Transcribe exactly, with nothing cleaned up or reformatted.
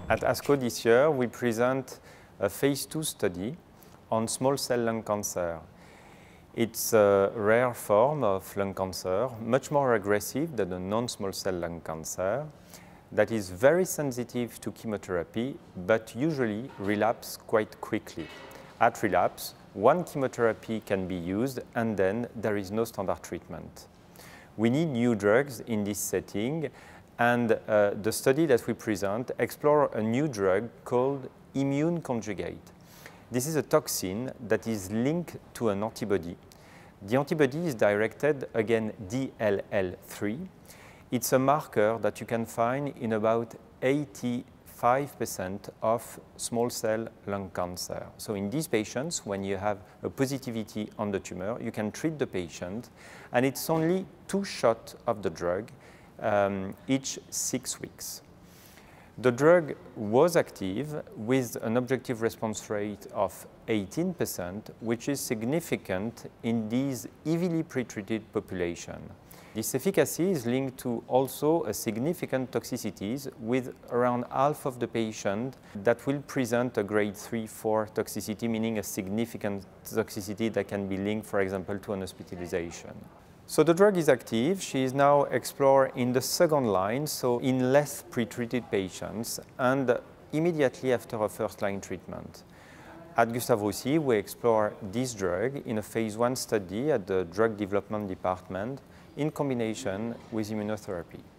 At ASCO this year, we present a phase two study on small cell lung cancer. It's a rare form of lung cancer, much more aggressive than a non-small cell lung cancer, that is very sensitive to chemotherapy, but usually relapse quite quickly. At relapse, one chemotherapy can be used, and then there is no standard treatment. We need new drugs in this setting, and uh, the study that we present explores a new drug called immune conjugate. This is a toxin that is linked to an antibody. The antibody is directed against D L L three. It's a marker that you can find in about eighty-five percent of small cell lung cancer. So in these patients, when you have a positivity on the tumor, you can treat the patient, and it's only two shots of the drug um, each six weeks. The drug was active with an objective response rate of eighteen percent, which is significant in these heavily pretreated population. This efficacy is linked to also a significant toxicities, with around half of the patient that will present a grade three four toxicity, meaning a significant toxicity that can be linked, for example, to an hospitalization. So the drug is active. She is now explored in the second line, so in less pretreated patients, and immediately after a first-line treatment. At Gustave Roussy, we explore this drug in a phase one study at the Drug Development Department in combination with immunotherapy.